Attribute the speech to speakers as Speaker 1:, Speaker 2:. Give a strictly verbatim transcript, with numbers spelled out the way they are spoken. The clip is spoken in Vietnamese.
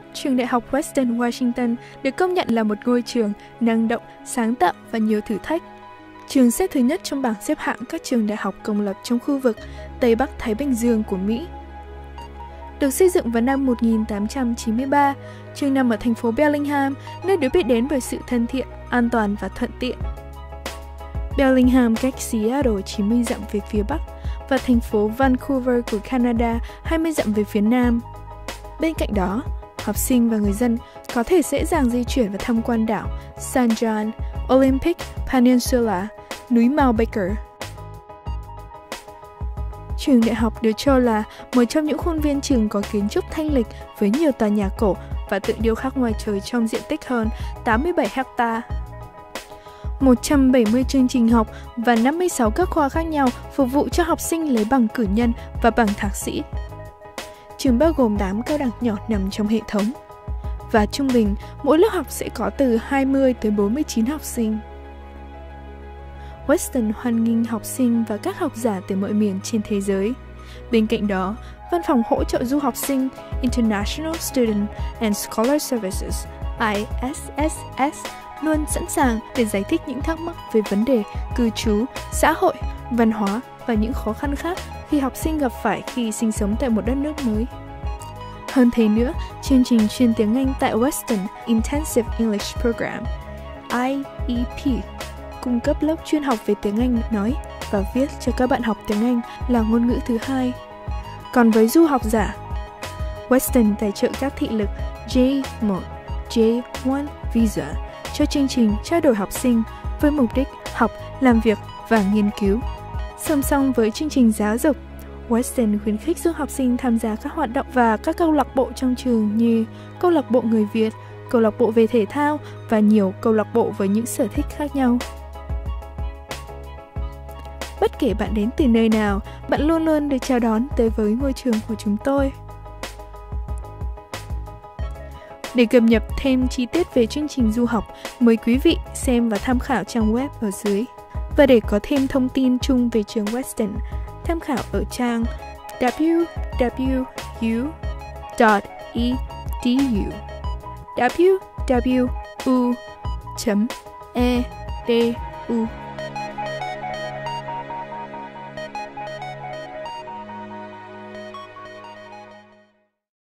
Speaker 1: Trường Đại học Western Washington được công nhận là một ngôi trường năng động, sáng tạo và nhiều thử thách. Trường xếp thứ nhất trong bảng xếp hạng các trường đại học công lập trong khu vực Tây Bắc Thái Bình Dương của Mỹ. Được xây dựng vào năm một nghìn tám trăm chín mươi ba, trường nằm ở thành phố Bellingham, nơi được biết đến bởi sự thân thiện, an toàn và thuận tiện. Bellingham cách Seattle chín mươi dặm về phía Bắc và thành phố Vancouver của Canada hai mươi dặm về phía Nam. Bên cạnh đó, học sinh và người dân có thể dễ dàng di chuyển và tham quan đảo San John, Olympic Peninsula, núi Mount Baker. Trường đại học được cho là một trong những khuôn viên trường có kiến trúc thanh lịch với nhiều tòa nhà cổ và tượng điêu khắc ngoài trời trong diện tích hơn tám mươi bảy héc ta. một trăm bảy mươi chương trình học và năm mươi sáu các khoa khác nhau phục vụ cho học sinh lấy bằng cử nhân và bằng thạc sĩ. Trường bao gồm tám cao đẳng nhỏ nằm trong hệ thống. Và trung bình, mỗi lớp học sẽ có từ hai mươi tới bốn mươi chín học sinh. Western hoan nghênh học sinh và các học giả từ mọi miền trên thế giới. Bên cạnh đó, Văn phòng hỗ trợ du học sinh International Student and Scholar Services I S S S luôn sẵn sàng để giải thích những thắc mắc về vấn đề cư trú, xã hội, văn hóa và những khó khăn khác khi học sinh gặp phải khi sinh sống tại một đất nước mới. Hơn thế nữa, chương trình chuyên tiếng Anh tại Western Intensive English Program I E P cung cấp lớp chuyên học về tiếng Anh nói và viết cho các bạn học tiếng Anh là ngôn ngữ thứ hai. Còn với du học giả, Western tài trợ các thị lực J một, J một visa cho chương trình trao đổi học sinh với mục đích học, làm việc và nghiên cứu. Song song với chương trình giáo dục, Western khuyến khích giúp học sinh tham gia các hoạt động và các câu lạc bộ trong trường như câu lạc bộ người Việt, câu lạc bộ về thể thao và nhiều câu lạc bộ với những sở thích khác nhau. Bất kể bạn đến từ nơi nào, bạn luôn luôn được chào đón tới với ngôi trường của chúng tôi. Để cập nhật thêm chi tiết về chương trình du học, mời quý vị xem và tham khảo trang web ở dưới. Và để có thêm thông tin chung về trường Western, tham khảo ở trang w w w chấm e d u w w u chấm e d u